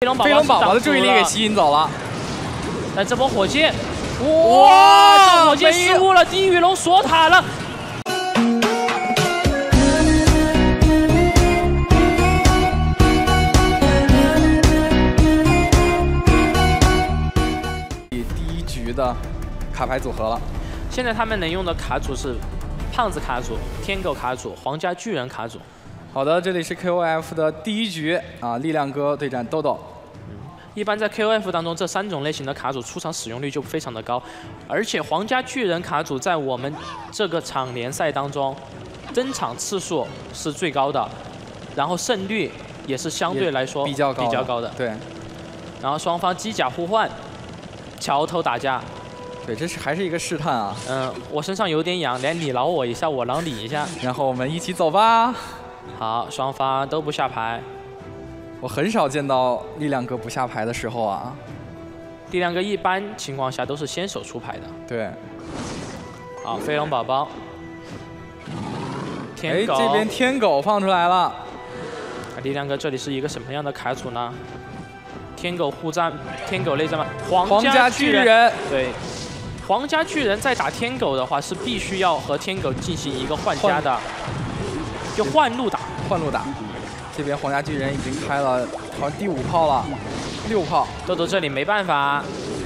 飞龙宝宝的注意力给吸引走了。 但这波火箭，哇！这火箭失误了，地狱龙锁塔了。 的卡牌组合了， 现在他们能用的卡组是胖子卡组、天狗卡组、皇家巨人卡组。 好的，这里是 KOF 的第1局啊，力量哥对战豆豆。 一般在 KOF 当中，这3种类型的卡组出场使用率就非常的高，而且皇家巨人卡组在我们这个场联赛当中，登场次数是最高的，然后胜率也是相对来说比较高的。 对。 然后双方机甲互换。 桥头打架， 对，这还是一个试探啊。 我身上有点痒，来你挠我一下，我挠你一下， 然后我们一起走吧。 好，双方都不下牌。 我很少见到力量哥不下牌的时候啊。 力量哥一般情况下都是先手出牌的。 对。 好，飞龙宝宝。天狗。 这边天狗放出来了。 力量哥这里是一个什么样的卡组呢？ 天狗互战，天狗内战吗？皇家巨人对，皇家巨人在打天狗的话是必须要和天狗进行一个换家的，就换路打。 换路打。这边皇家巨人已经开了好像第5炮了，6炮。 豆豆这里没办法。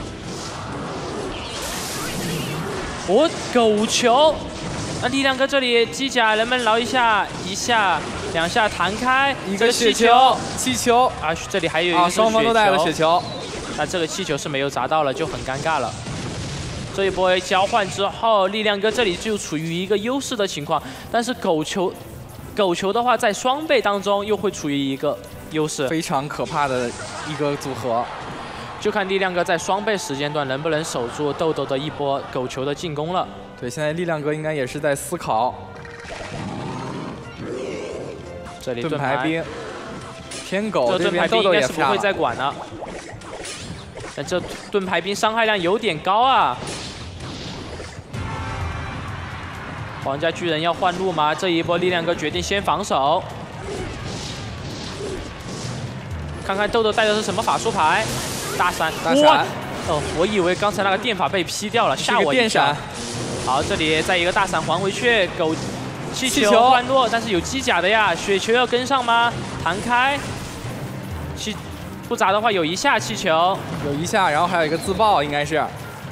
狗球，那力量哥这里机甲能不能挠一下？2下弹开， 一个雪球，气球啊，这里还有一个双方都带了雪球， 那这个气球是没有砸到了，就很尴尬了。这一波交换之后，力量哥这里就处于一个优势的情况，但是狗球的话，在双倍当中又会处于一个优势， 非常可怕的一个组合。 就看力量哥在双倍时间段能不能守住豆豆的一波狗球的进攻了。 对，现在力量哥应该也是在思考。 这里盾牌兵，天狗这盾牌兵应该是不会再管了。但这盾牌兵伤害量有点高啊！皇家巨人要换路吗？这一波力量哥决定先防守。看看豆豆带的是什么法术牌？大闪！哦，我以为刚才那个电法被劈掉了，吓我一跳。好，这里再一个大闪还回去，狗。 气球换落，但是有机甲的呀，雪球要跟上吗？弹开，不砸的话有1下气球， 有1下，然后还有一个自爆，应该是。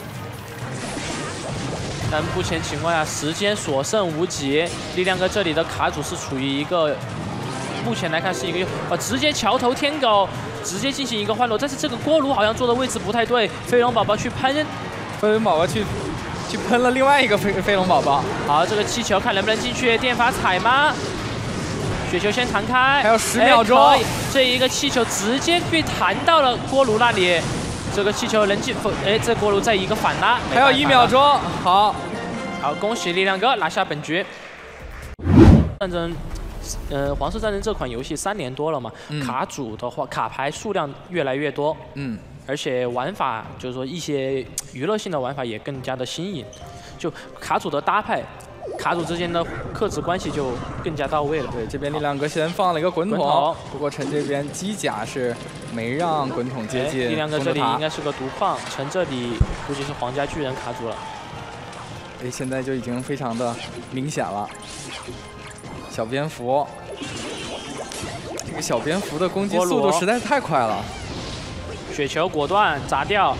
但目前情况下，时间所剩无几，力量哥这里的卡组是处于一个，目前来看是一个直接桥头天狗，直接进行一个换落，但是这个锅炉好像坐的位置不太对，飞龙宝宝去喷， 飞龙宝宝去喷了另外一个飞龙宝宝。 好，这个气球看能不能进去，电法踩吗？雪球先弹开， 还有10秒钟。 这一个气球直接被弹到了锅炉那里，这个气球能进否？这锅炉再一个反拉， 还有1秒钟。好， 恭喜力量哥拿下本局。战争，皇室战争这款游戏3年多了嘛，卡组的话，卡牌数量越来越多。而且玩法就是说一些娱乐性的玩法也更加的新颖，就卡组的搭配，卡组之间的克制关系就更加到位了。 对，这边力量哥先放了一个滚筒，不过陈这边机甲是没让滚筒接近。 力量哥这里应该是个毒矿，陈这里估计是皇家巨人卡住了。 现在就已经非常的明显了。小蝙蝠，这个小蝙蝠的攻击速度实在是太快了。 雪球果断砸掉，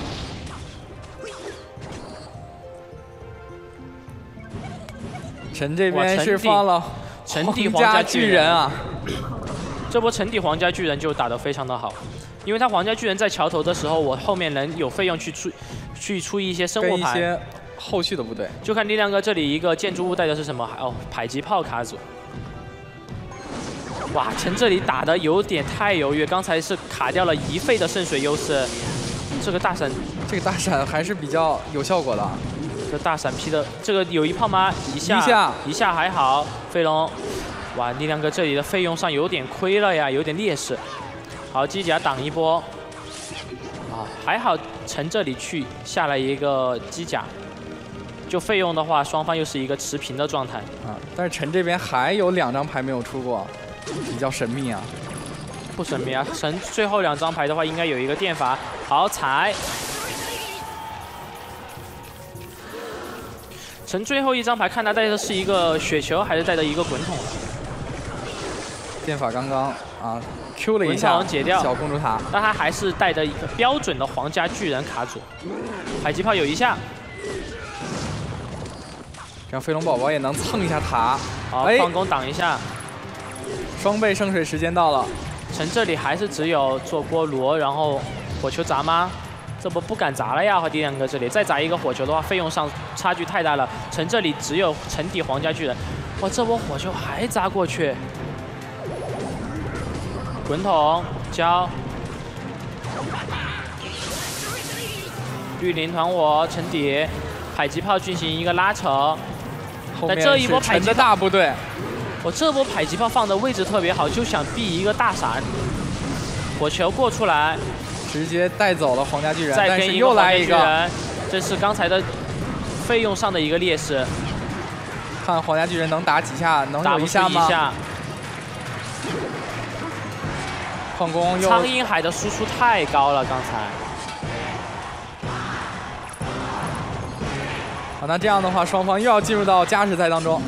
陈这边是放了沉底皇家巨人啊！ 这波沉底皇家巨人就打得非常的好，因为他皇家巨人在桥头的时候，我后面能有费用去出一些生物牌， 一些后续的部队。 就看力量哥这里一个建筑物带的是什么？哦，迫击炮卡组。 哇，陈这里打的有点太犹豫，刚才是卡掉了1费的渗水优势。这个大闪还是比较有效果的。 这大闪劈的这个有1炮吗？一下还好。飞龙，哇，力量哥这里的费用上有点亏了呀，有点劣势。好，机甲挡一波。啊，还好陈这里去下了一个机甲。就费用的话，双方又是一个持平的状态。 啊，但是陈这边还有2张牌没有出过。 比较神秘啊！ 不神秘啊！神最后2张牌的话，应该有一个电罚。好踩。神最后1张牌，看他带的是一个雪球，还是带的一个滚筒？ 电法刚刚啊 Q 了一下解掉小公主塔， 但他还是带着一个标准的皇家巨人卡住。迫击炮有1下， 这样飞龙宝宝也能蹭一下塔。 好，矿工挡一下。 双倍圣水时间到了， 城这里还是只有做锅炉，然后火球砸吗？这不敢砸了呀！和力量哥这里再砸一个火球的话，费用上差距太大了。城这里只有城底皇家巨人，哇，这波火球还砸过去。滚筒交，绿林团伙城底，迫击炮进行一个拉扯。但这一波迫击大部队， 我这波迫击炮放的位置特别好，就想避一个大闪，火球过出来。 直接带走了皇家巨人， 再跟一个皇家巨人，这是刚才的费用上的一个劣势。 看皇家巨人能打几下，能有1下吗？矿工又苍鹰海的输出太高了，刚才。 好，那这样的话，双方又要进入到加时赛当中。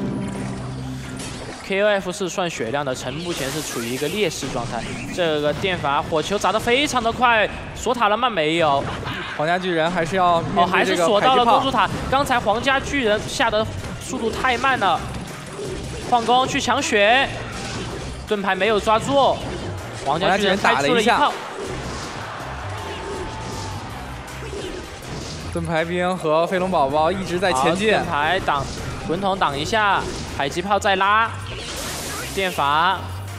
KOF 是算血量的，城目前是处于一个劣势状态。这个电罚火球砸得非常的快，锁塔了吗？没有。 皇家巨人还是要还是锁到了公主塔。刚才皇家巨人下的速度太慢了。矿工去抢血，盾牌没有抓住，皇家巨人开出了一炮。 盾牌兵和飞龙宝宝一直在前进。 盾牌挡，滚筒挡一下，迫击炮再拉。电罚，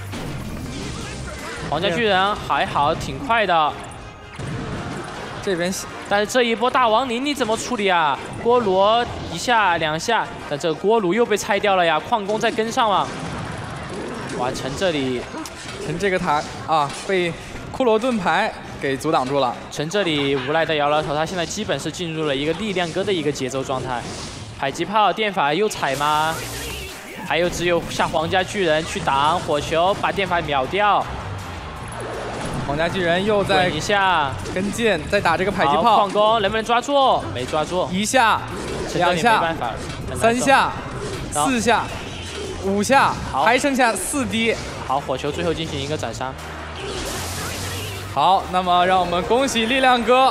皇家巨人还好，挺快的。 这边， 但是这一波大亡灵你怎么处理啊？锅炉1下2下，但这个锅炉又被拆掉了呀！矿工再跟上了。哇，城这里， 城这个塔啊被骷髅盾牌给阻挡住了。 城这里无奈的摇摇头，他现在基本是进入了一个力量哥的一个节奏状态。迫击炮电法又踩吗？还有只有下皇家巨人去挡火球，把电法秒掉。 皇家巨人又在一下跟进，再打这个迫击炮。 矿工能不能抓住？没抓住。 1下、2下、3下、4下、5下，还剩下4滴。 好，火球最后进行一个斩杀。 好，那么让我们恭喜力量哥。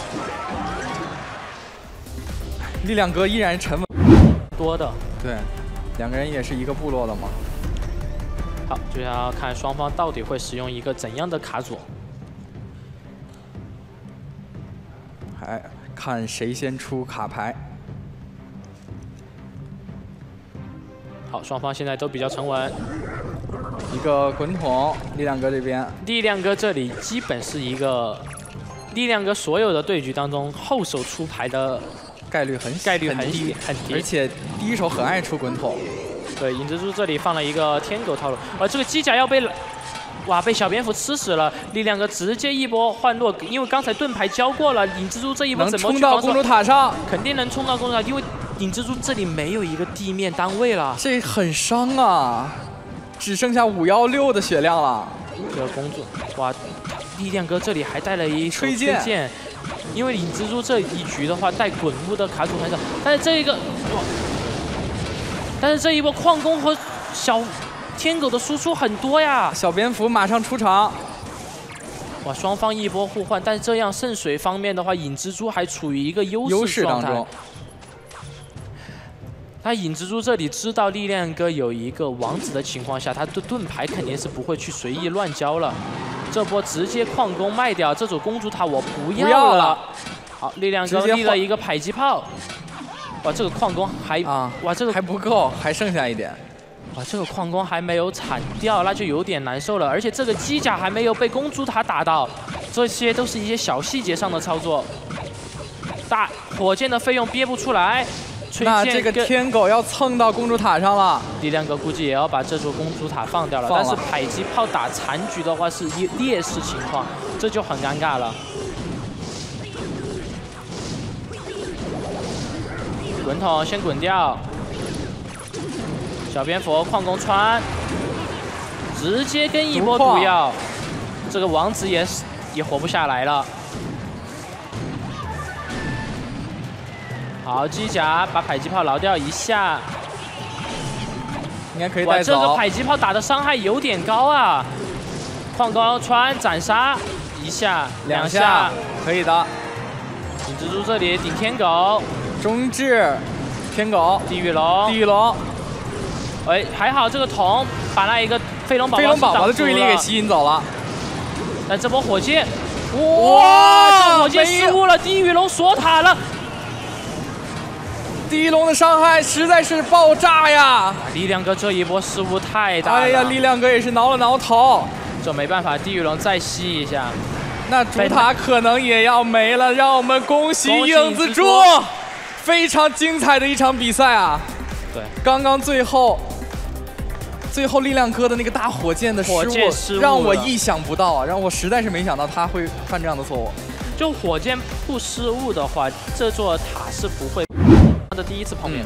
力量哥依然沉稳多的。 对。2个人也是一个部落的嘛。 好，就要看双方到底会使用一个怎样的卡组。 还看谁先出卡牌。 好，双方现在都比较沉稳。 一个滚筒，力量哥这边。 力量哥这里基本是一个，力量哥所有的对局当中后手出牌的。概率很低，而且第一手很爱出滚筒。 对，影蜘蛛这里放了一个天狗套路，这个机甲要被，哇，被小蝙蝠吃死了。力量哥直接一波换落，因为刚才盾牌交过了，影蜘蛛这一波怎么冲到公主塔上？ 肯定能冲到公主塔，因为影蜘蛛这里没有一个地面单位了。 这很伤啊，只剩下516的血量了。 这个公主，哇，力量哥这里还带了一手推荐。因为影蜘蛛这一局的话带滚木的卡组很少，但是这一波矿工和小天狗的输出很多呀。 小蝙蝠马上出场， 哇，双方一波互换，但是这样圣水方面的话，影蜘蛛还处于一个优势当中。那影蜘蛛这里知道力量哥有一个王子的情况下，他的盾牌肯定是不会去随意乱交了。这波直接矿工卖掉，这组公主塔我不要了。好，力量哥立了一个迫击炮。哇，这个矿工还哇，这个还不够，还剩下一点。 哇，这个矿工还没有铲掉，那就有点难受了。而且这个机甲还没有被公主塔打到，这些都是一些小细节上的操作。大火箭的费用憋不出来。 那这个天狗要蹭到公主塔上了， 力量哥估计也要把这座公主塔放掉了。但是迫击炮打残局的话是劣势情况，这就很尴尬了。滚筒先滚掉，小蝙蝠矿工穿，直接跟一波毒药。 这个王子也活不下来了。好，机甲把迫击炮挠掉一下， 应该可以带走。 这个迫击炮打的伤害有点高啊！矿高穿斩杀一下2下， 可以的。 影蜘蛛这里顶天狗， 中置天狗， 地狱龙。哎，还好这个桶把那一个飞龙宝宝的注意力给吸引走了。 但这波火箭，哇！这火箭失误了，地狱龙锁塔了。 地狱龙的伤害实在是爆炸呀！ 力量哥这一波失误太大了。 哎呀，力量哥也是挠了挠头。 这没办法，地狱龙再吸一下。 那主塔可能也要没了，让我们恭喜影子猪！非常精彩的一场比赛啊！ 对， 刚刚最后力量哥的那个大火箭的失误，让我意想不到啊！让我实在是没想到他会犯这样的错误。 就火箭不失误的话，这座塔是不会的第一次碰面。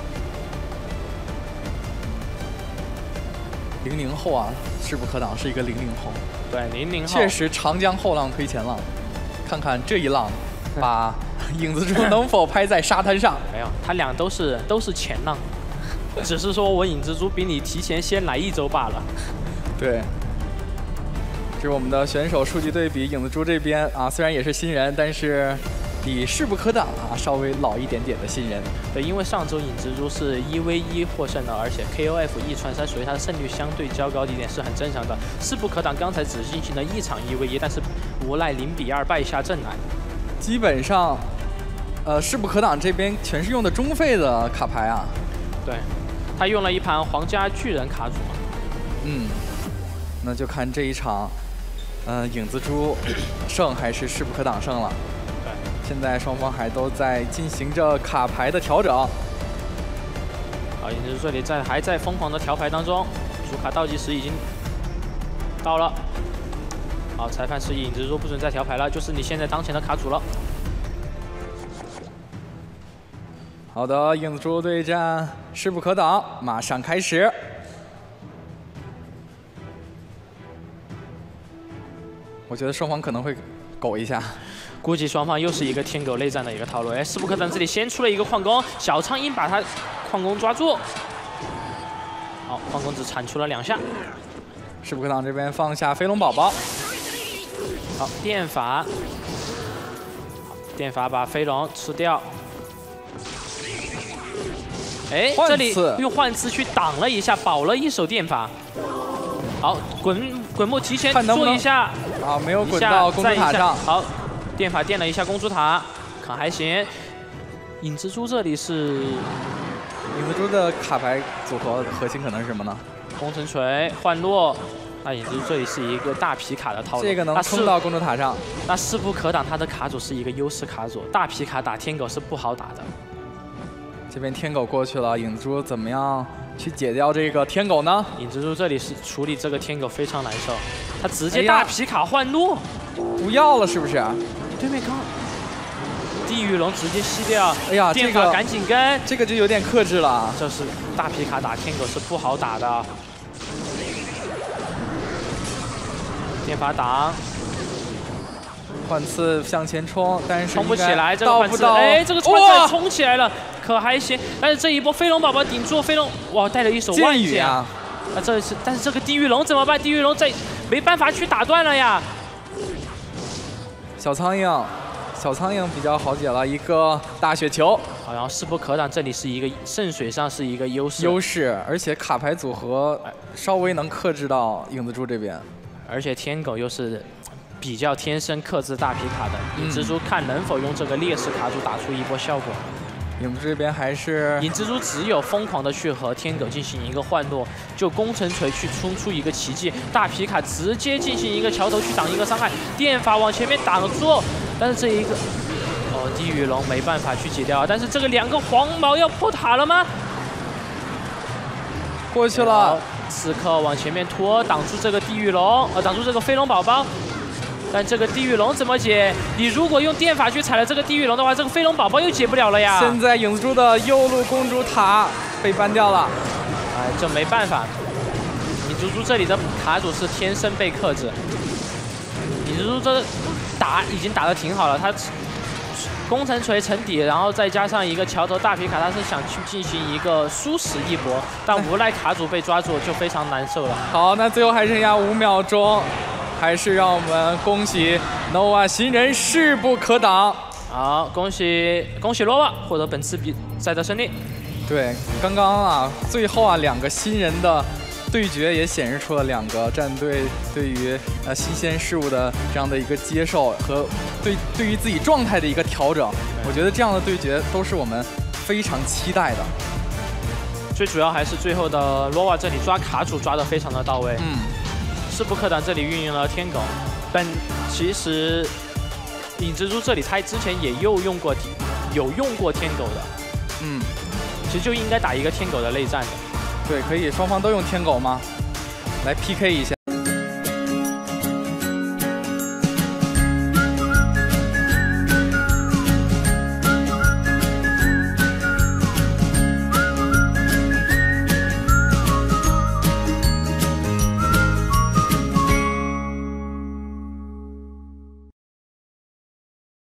00后啊，势不可挡，是一个00后。 对，00后确实长江后浪推前浪，看看这一浪，把影子猪能否拍在沙滩上？ 没有，他俩都是前浪，只是说我影子猪比你提前先来1周罢了。 对，这是我们的选手数据对比，影子猪这边啊，虽然也是新人，但是比势不可挡啊，稍微老一点点的新人。 对，因为上周影蜘蛛是1v1获胜的，而且 KOF 1穿3，所以他的胜率相对较高一点是很正常的。势不可挡，刚才只进行了1场1v1，但是无奈0比2败下阵来。 基本上，势不可挡这边全是用的中费的卡牌啊。 对，他用了一盘皇家巨人卡组嘛。 那就看这一场，影子猪胜还是势不可挡胜了。现在双方还都在进行着卡牌的调整。好， 影子猪这里还在疯狂的调牌当中，主卡倒计时已经到了。好，裁判示意影子猪不准再调牌了，就是你现在当前的卡主了。 好的，影子猪对战势不可挡，马上开始。我觉得双方可能会苟一下。 估计双方又是一个天狗内战的一个套路。哎，势不可挡这里先出了一个矿工，小苍鹰把他矿工抓住。好，矿工只铲出了2下。 势不可挡这边放下飞龙宝宝。 好，电法把飞龙吃掉。哎，这里用幻刺去挡了一下，保了一手电法。好，滚木提前做一下。 啊，没有滚到公主塔上。 好。电法电了一下公主塔，看还行。影蜘蛛这里是影子猪的卡牌组合核心可能是什么呢？ 工程锤、幻落。那影蜘蛛这里是一个大皮卡的套路， 这个能冲到公主塔上。 那势不可挡，他的卡组是一个优势卡组，大皮卡打天狗是不好打的。 这边天狗过去了，影蜘蛛怎么样去解掉这个天狗呢？ 影蜘蛛这里是处理这个天狗非常难受，他直接大皮卡幻落， 不要了是不是？ 对面刚地狱龙直接吸掉， 哎呀， 电法赶紧跟， 这个就有点克制了。 这是大皮卡打天狗是不好打的，电法挡， 幻刺向前冲，但是冲不起来，这个幻刺，哎，这个幻刺冲起来了，可还行，但是这一波飞龙宝宝顶住飞龙，哇，带了一手万剑啊！但是这个地狱龙怎么办？地狱龙没办法去打断了呀。 小苍蝇比较好解了，一个大雪球。 好，然后势不可挡，这里是一个渗水上是一个优势， 而且卡牌组合稍微能克制到影子猪这边， 而且天狗又是比较天生克制大皮卡的，影蜘蛛看能否用这个劣势卡组打出一波效果。 影子这边还是影蜘蛛只有疯狂的去和天狗进行一个换落，就工程锤去冲出一个奇迹，大皮卡直接进行一个桥头去挡一个伤害，电法往前面挡住，但是这一个地狱龙没办法去解掉，但是这个2个黄毛要破塔了吗？ 过去了， 刺客往前面拖，挡住这个地狱龙，挡住这个飞龙宝宝。但这个地狱龙怎么解？你如果用电法去踩了这个地狱龙的话，这个飞龙宝宝又解不了了呀。 现在影子猪的右路公主塔被搬掉了， 哎，这没办法。影蜘蛛这里的卡组是天生被克制。 影之助这已经打得挺好了，他工程锤沉底，然后再加上一个桥头大皮卡，他是想去进行一个殊死一搏，但无奈卡主被抓住，就非常难受了。 好，那最后还剩下5秒钟，还是让我们恭喜 Nova 新人势不可挡。 好，恭喜 Nova 获得本次比赛的胜利。 对，刚刚啊，最后啊2个新人的对决也显示出了2个战队对于新鲜事物的这样的一个接受和对于自己状态的一个调整。我觉得这样的对决都是我们非常期待的。 最主要还是最后的 Nova 这里抓卡主抓得非常的到位。势不可挡这里运用了天狗，但其实影之助这里他之前也有用过天狗的。其实就应该打一个天狗的内战的。 对，可以双方都用天狗吗？来 PK 一下。